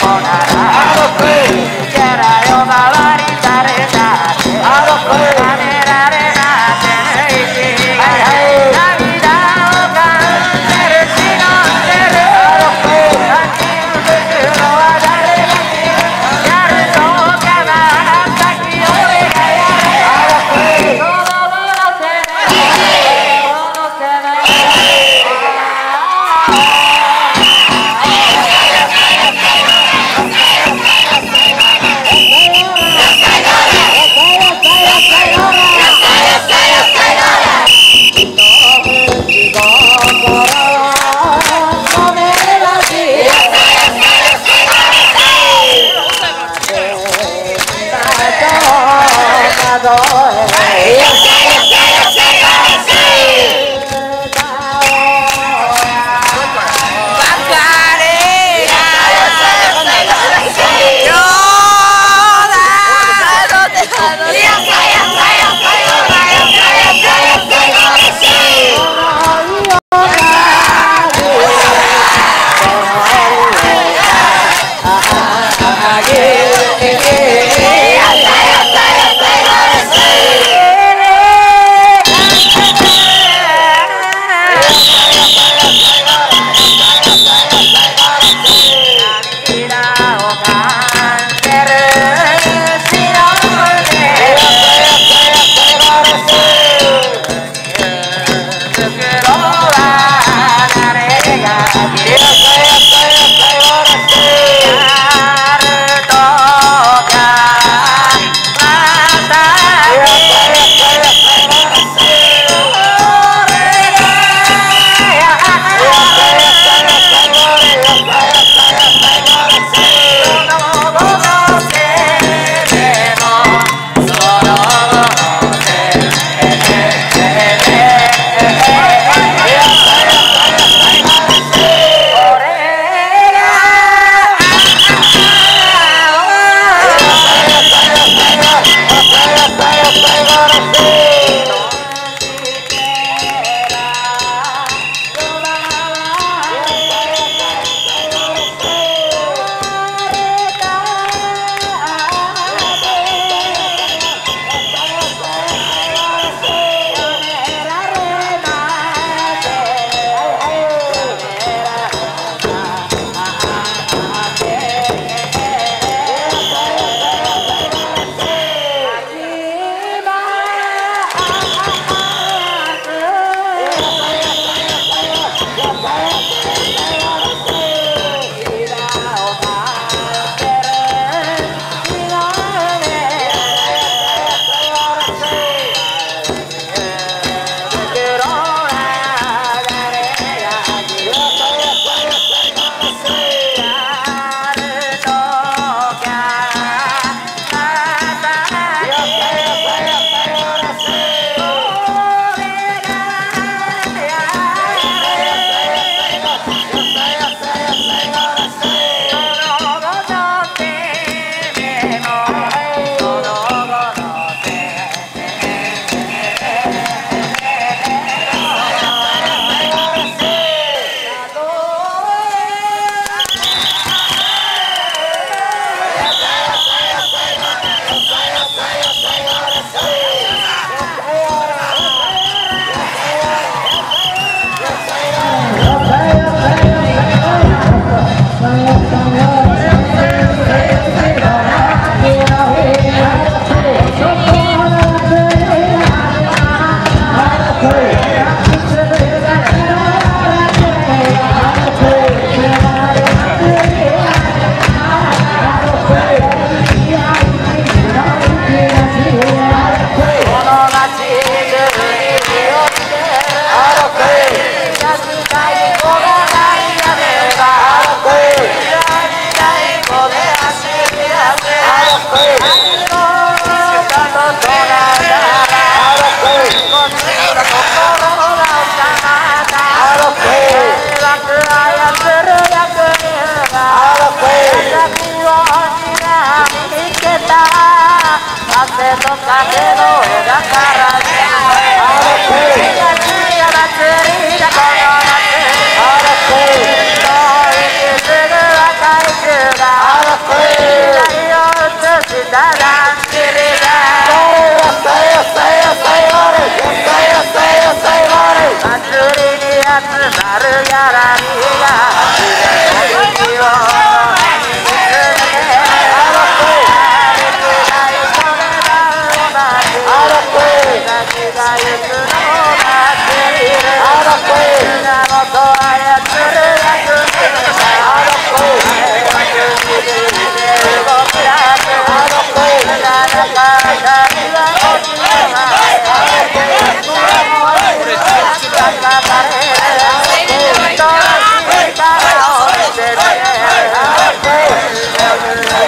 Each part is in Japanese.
Sugar.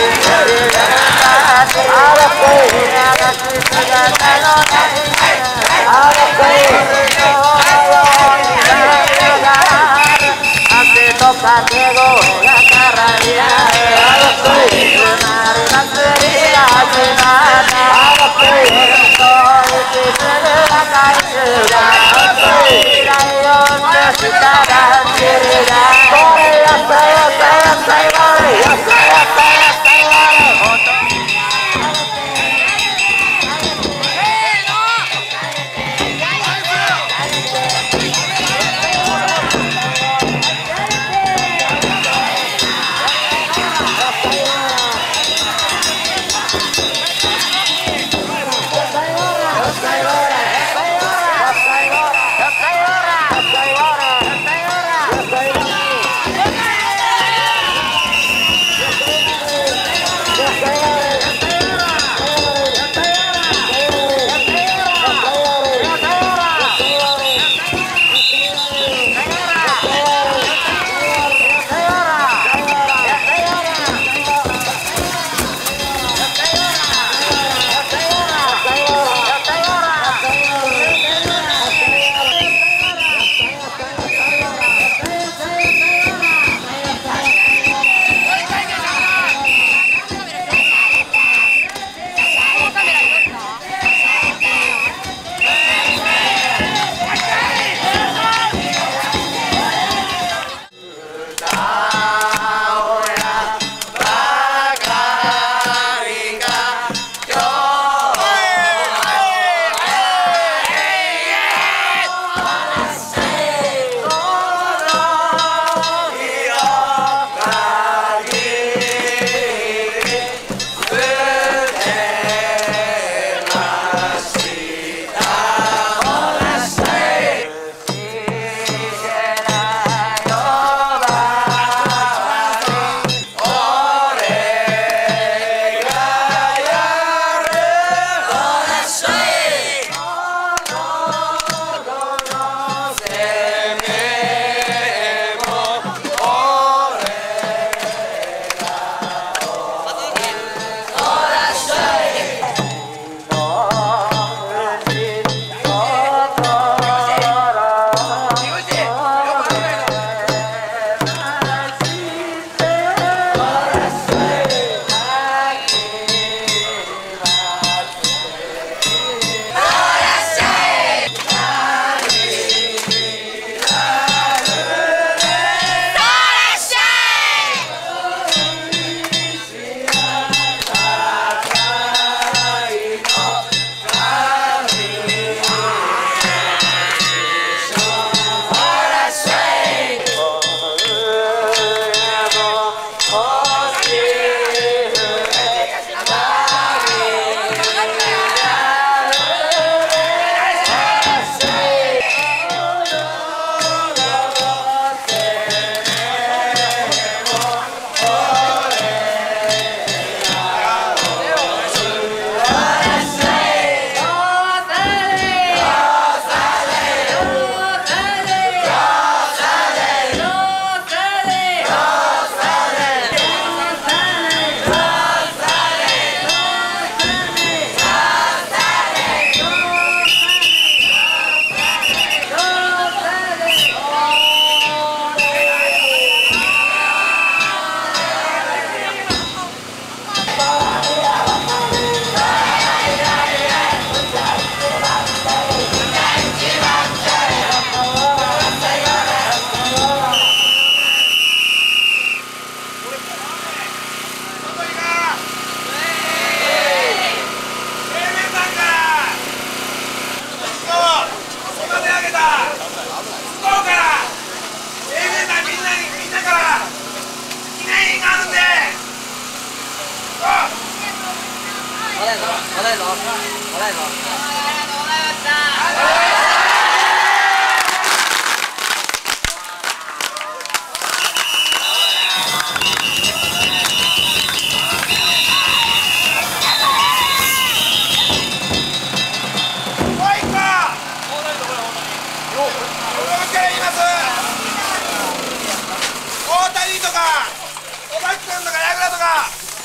大谷とか、おばきくんとか、やぐらとか、西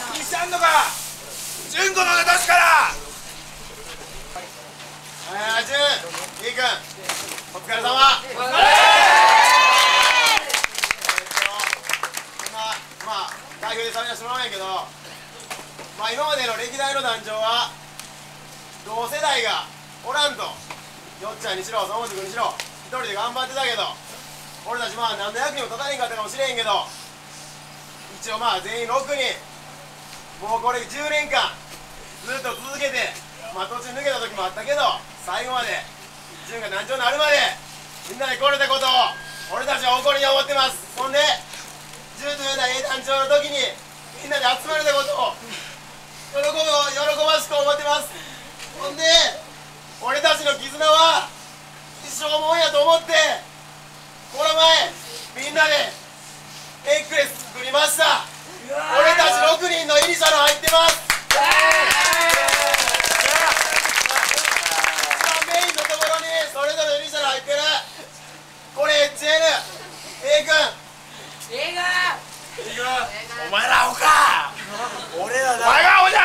んのか。純子の出だしから。 純、いい君、お疲れ様。代表で参加してもらうんやけど、今までの歴代の団長は同世代がおらんと、よっちゃんにしろ、総本君にしろ、一人で頑張ってたけど、俺たち何の役にも立たへんかったかもしれんけど、一応全員6人、もうこれ10年間ずっと続けて、途中抜けた時もあったけど、最後まで純が団長になるまでみんなで来れたことを俺たちは誇りに思ってます。ほんで純というのは団長の時にみんなで集まれたことを喜ばしく思ってます。ほんで俺たちの絆は一生もんやと思って、この前みんなでネックレス作りました。俺たち6人のイニシャル入ってます。メインのところにそれぞれイニシャル入ってる。これ HL、A 君、 お前らアホか。 俺らだ。 お前がアホじゃ。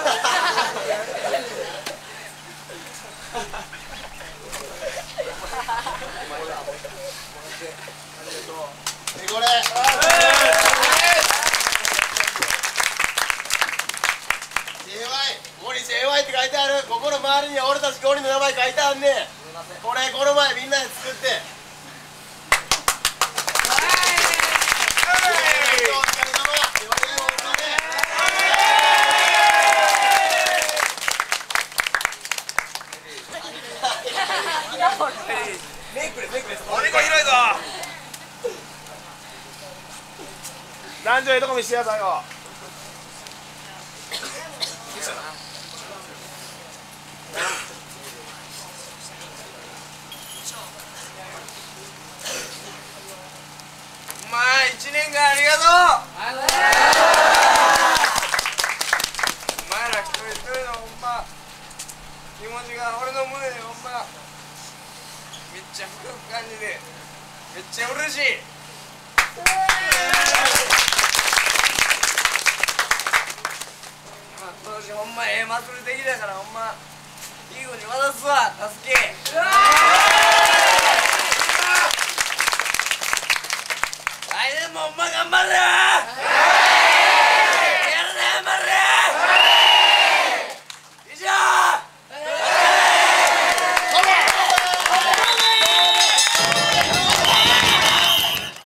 これここに JY って書いてある。ここの周りには俺たち5人の名前書いてあんねん。これこの前みんなで作って、ネックレスおでこ広いぞ。男女ええとこ見してやったよ。お前1年間ありがとう。お前ら一人一人のほんま気持ちが俺の胸でほんまめっちゃ深く感じてめっちゃ嬉しい。今年ほんまええ祭りできたからほんまいい子に渡すわ。助け来年もほんま頑張るよ。